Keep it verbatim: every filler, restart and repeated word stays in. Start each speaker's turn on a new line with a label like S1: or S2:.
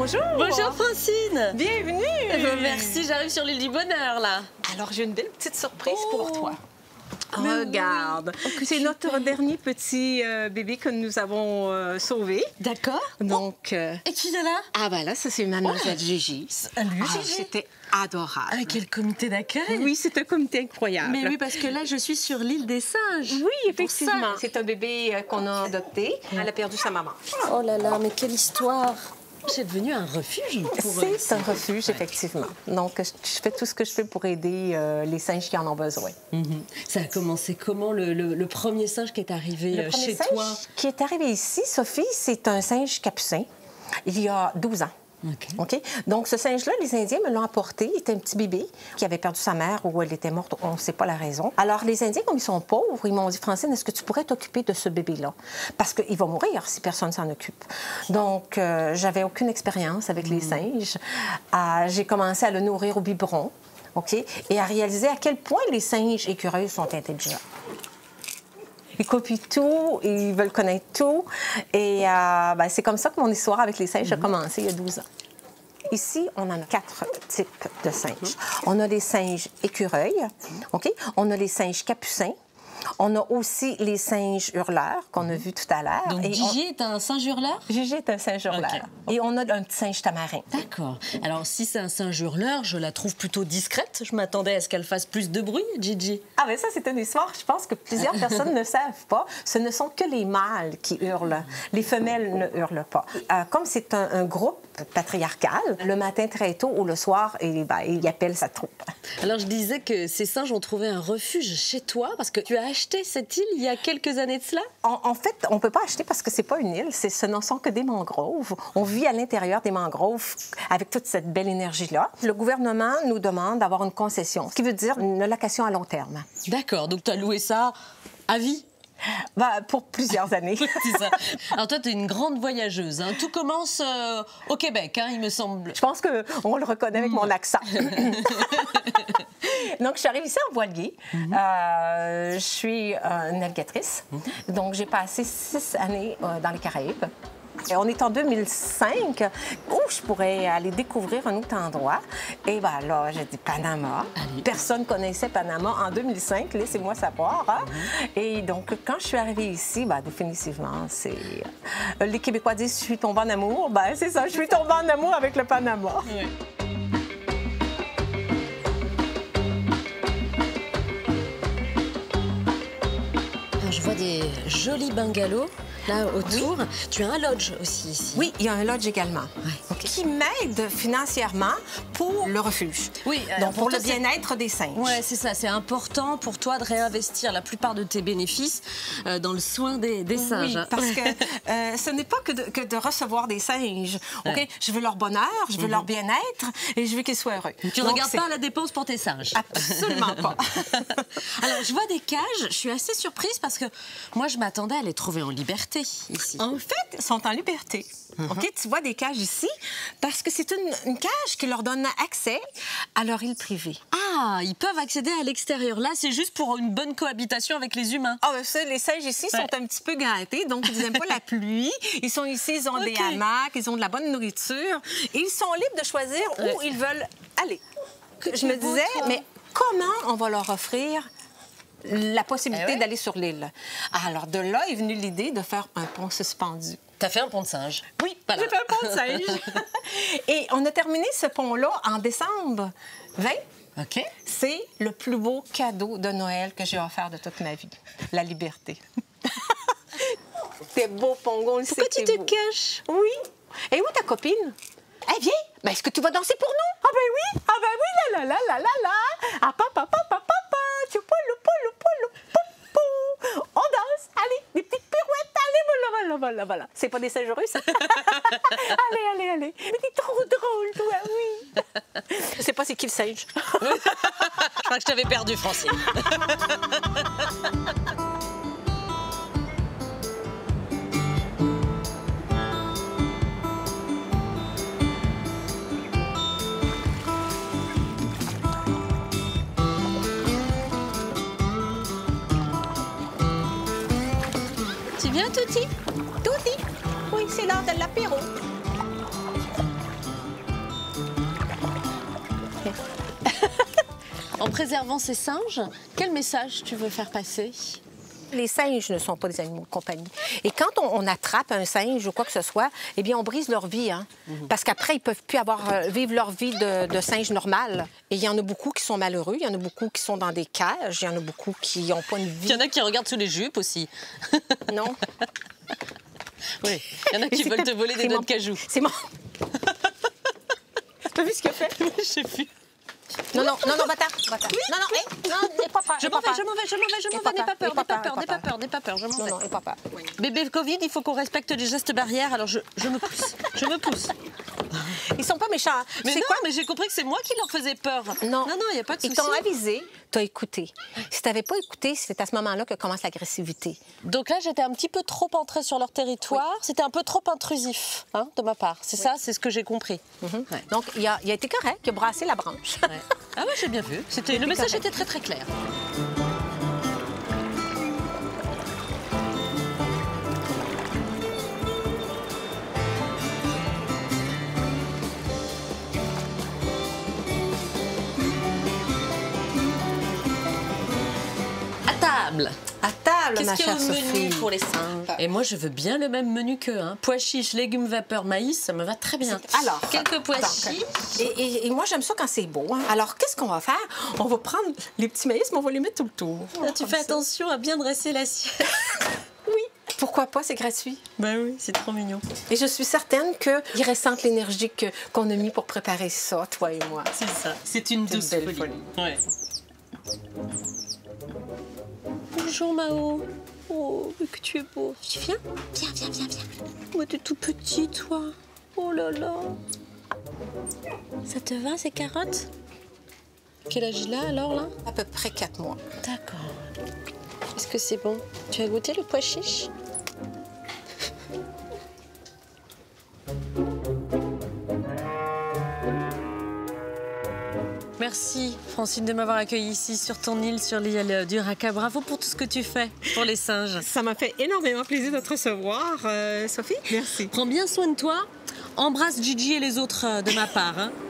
S1: Bonjour.
S2: Bonjour Francine.
S1: Bienvenue.
S2: Euh, merci, j'arrive sur l'île du Bonheur là.
S1: Alors j'ai une belle petite surprise
S2: oh.
S1: pour toi.
S2: Mais
S1: Regarde,
S2: oui. oh,
S1: c'est notre dernier petit euh, bébé que nous avons euh, sauvé.
S2: D'accord.
S1: Donc. Euh...
S2: Et qui est là?
S1: Ah ben là, ça c'est Mademoiselle oh. Gigi.
S2: Salut
S1: ah,
S2: Gigi.
S1: C'était adorable.
S2: Avec quel comité d'accueil?
S1: Oui, c'est un comité incroyable.
S2: Mais oui, parce que là, je suis sur l'île des singes.
S1: Oui, effectivement. C'est un bébé euh, qu'on a adopté. Elle a perdu sa maman.
S2: Oh là là, mais quelle histoire! C'est devenu un refuge pour eux.
S1: C'est un refuge, effectivement. Donc, je fais tout ce que je peux pour aider euh, les singes qui en ont besoin.
S2: Mm-hmm. Ça a commencé comment, le, le, le premier singe qui est arrivé
S1: le
S2: chez
S1: singe
S2: toi?
S1: Qui est arrivé ici, Sophie, c'est un singe capucin, il y a douze ans.
S2: Okay.
S1: OK? Donc, ce singe-là, les Indiens me l'ont apporté. Il était un petit bébé qui avait perdu sa mère ou elle était morte. On ne sait pas la raison. Alors, les Indiens, comme ils sont pauvres, ils m'ont dit, Francine, est-ce que tu pourrais t'occuper de ce bébé-là? Parce qu'il va mourir si personne ne s'en occupe. Donc, euh, j'avais aucune expérience avec mmh. les singes. Euh, j'ai commencé à le nourrir au biberon, OK? Et à réaliser à quel point les singes écureuils sont intelligents. Ils copient tout, ils veulent connaître tout. Et euh, ben, c'est comme ça que mon histoire avec les singes mm-hmm. a commencé il y a douze ans. Ici, on en a quatre types de singes. Mm-hmm. On a les singes écureuils, OK? On a les singes capucins. On a aussi les singes hurleurs qu'on a vus tout à l'heure.
S2: Donc, Gigi on... est un singe hurleur?
S1: Gigi est un singe hurleur. Okay. Et on a un petit singe tamarin.
S2: D'accord. Alors, si c'est un singe hurleur, je la trouve plutôt discrète. Je m'attendais à ce qu'elle fasse plus de bruit, Gigi.
S1: Ah, bien, ça, c'est une histoire, je pense, que plusieurs personnes ne savent pas. Ce ne sont que les mâles qui hurlent. Les femelles ne hurlent pas. Euh, comme c'est un, un groupe patriarcal, le matin très tôt ou le soir, il, ben, il appelle sa troupe.
S2: Alors, je disais que ces singes ont trouvé un refuge chez toi parce que tu as acheté cette île il y a quelques années de cela?
S1: En, en fait, on ne peut pas acheter parce que c'est pas une île, ce ne sont que des mangroves. On vit à l'intérieur des mangroves avec toute cette belle énergie-là. Le gouvernement nous demande d'avoir une concession, ce qui veut dire une location à long terme.
S2: D'accord, donc tu as loué ça à vie?
S1: Ben, pour plusieurs années.
S2: C'est ça. Alors toi, tu es une grande voyageuse. Hein. Tout commence euh, au Québec, hein, il me semble.
S1: Je pense qu'on le reconnaît avec mon accent. Donc, je suis arrivée ici en voilier. Mm-hmm. euh, je suis euh, navigatrice. Mm-hmm. Donc, j'ai passé six années euh, dans les Caraïbes. Et on est en deux mille cinq, où je pourrais aller découvrir un autre endroit. Et bien là, j'ai dit Panama. Allez. Personne ne connaissait Panama en deux mille cinq, laissez-moi savoir. Hein? Mm-hmm. Et donc, quand je suis arrivée ici, ben, définitivement, c'est... Les Québécois disent « je suis tombée en amour ». Ben, c'est ça, je suis tombée en amour avec le Panama. Oui.
S2: Je vois des jolis bungalows là autour. Oui. Tu as un lodge aussi ici.
S1: Oui, il y a un lodge également.
S2: Ouais. Okay.
S1: Qui m'aide financièrement pour le refuge.
S2: Oui.
S1: Euh, Donc, pour, pour le bien-être des singes.
S2: Oui, c'est ça. C'est important pour toi de réinvestir la plupart de tes bénéfices euh, dans le soin des, des singes.
S1: Oui, parce que euh, ce n'est pas que de, que de recevoir des singes. OK? Ouais. Je veux leur bonheur, je veux mm-hmm. leur bien-être et je veux qu'ils soient heureux.
S2: Tu ne regardes pas la dépense pour tes singes?
S1: Absolument pas.
S2: Alors, je vois des cages. Je suis assez surprise parce que moi, je m'attendais à les trouver en liberté ici.
S1: En fait, ils sont en liberté. Mm-hmm. OK? Tu vois des cages ici parce que c'est une, une cage qui leur donne accès à leur île privée.
S2: Ah, ils peuvent accéder à l'extérieur. Là, c'est juste pour une bonne cohabitation avec les humains.
S1: Ah, ben ça, les singes ici ouais. sont un petit peu gâtés, donc ils n'aiment pas la pluie. Ils sont ici, ils ont okay. des hamacs, ils ont de la bonne nourriture. Et ils sont libres de choisir ouais. où ils veulent aller. Que Je me disais, toi. mais comment on va leur offrir la possibilité eh ouais. d'aller sur l'île? Alors, de là est venue l'idée de faire un pont suspendu.
S2: T'as fait un pont de singe?
S1: Oui, voilà. J'ai fait un pont de singe. Et on a terminé ce pont-là en décembre vingt.
S2: OK.
S1: C'est le plus beau cadeau de Noël que j'ai offert de toute ma vie. La liberté. T'es beau, Pongo, on le sait.
S2: Pourquoi tu te
S1: beau.
S2: caches?
S1: Oui. Et où ta copine? Eh, viens. Ben, est-ce que tu vas danser pour nous? Ah ben oui. Ah ben oui, la la la la la la. Ah, papa, papa, papa, papa. Choupolou, polou, polou, pou. On danse. Allez, des petites pirouettes. Allez, voilà, voilà, voilà, voilà. C'est pas des singes russes? Allez, allez, allez. Mais t'es trop drôle, toi, oui. Je sais pas c'est qui le singe.
S2: Je crois que je t'avais perdu, Francine. Tu viens, Touti?
S1: Touti? Oui, c'est l'heure de l'apéro.
S2: préservant ces singes, quel message tu veux faire passer?
S1: Les singes ne sont pas des animaux de compagnie. Et quand on, on attrape un singe ou quoi que ce soit, eh bien, on brise leur vie. Hein? Mm-hmm. Parce qu'après, ils ne peuvent plus avoir, euh, vivre leur vie de, de singe normal. Et il y en a beaucoup qui sont malheureux. Il y en a beaucoup qui sont dans des cages. Il y en a beaucoup qui n'ont pas une vie.
S2: Il y en a qui regardent sous les jupes aussi.
S1: Non.
S2: Oui, il y en a qui veulent te voler des noix de cajou.
S1: C'est mon... T'as vu ce qu'il a fait?
S2: Oui, j'ai vu.
S1: Non, non, non, non, va-t'en, va-t'en. Non, non, hey, non, n'aie pas peur.
S2: Je m'en vais, je m'en vais, je m'en vais, je m'en vais, n'aie pas peur, n'aie pas peur, n'aie pas peur, n'aie pas peur, je m'en vais.
S1: Non, non, n'aie pas peur.
S2: Bébé Covid, il faut qu'on respecte les gestes barrières, alors je, je me pousse, je me pousse.
S1: Ils sont pas méchants.
S2: Mais
S1: c'est
S2: non,
S1: quoi?
S2: mais j'ai compris que c'est moi qui leur faisais peur.
S1: Non,
S2: non, non, il n'y a pas de souci.
S1: Ils t'ont avisé, t'as écouté. Si t'avais pas écouté, c'est à ce moment-là que commence l'agressivité.
S2: Donc là, j'étais un petit peu trop entrée sur leur territoire. Oui. C'était un peu trop intrusif, hein, de ma part. C'est oui. ça, c'est ce que j'ai compris.
S1: Mm-hmm. Ouais. Donc, il a, il a été correct, il a brassé la branche.
S2: Ouais. Ah oui, j'ai bien vu. C'était, le message correct. était très, très clair. Table.
S1: À table, ma chère
S2: Sophie. Qu'est-ce qu'il y a au menu pour les singes? Et moi, je veux bien le même menu qu'eux. Hein. Pois chiches, légumes vapeur, maïs, ça me va très bien.
S1: Alors,
S2: quelques pois
S1: donc,
S2: chiches.
S1: Et, et, et moi, j'aime ça quand c'est beau. Hein. Alors, qu'est-ce qu'on va faire? On va prendre les petits maïs, mais on va les mettre tout le tour.
S2: Là, tu fais ça. Attention à bien dresser l'assiette.
S1: Oui. Pourquoi pas? C'est gratuit.
S2: Ben oui, c'est trop mignon.
S1: Et je suis certaine qu'il ressentent l'énergie que, qu'on a mis pour préparer ça, toi et moi.
S2: C'est ça. C'est une douce
S1: belle
S2: folie.
S1: folie.
S2: Ouais. Bonjour Mao. Oh, mais que tu es beau. Tu viens? Viens, viens, viens, viens. Oh, t'es tout petit, toi. Oh là là. Ça te va, ces carottes? Quel âge il a, alors, là?
S1: À peu près quatre mois.
S2: D'accord. Est-ce que c'est bon? Tu as goûté le pois chiche? Merci, Francine, de m'avoir accueillie ici sur ton île, sur l'île du Raka. Bravo pour tout ce que tu fais pour les singes.
S1: Ça m'a fait énormément plaisir de te recevoir, euh, Sophie. Merci.
S2: Prends bien soin de toi. Embrasse Gigi et les autres de ma part. Hein.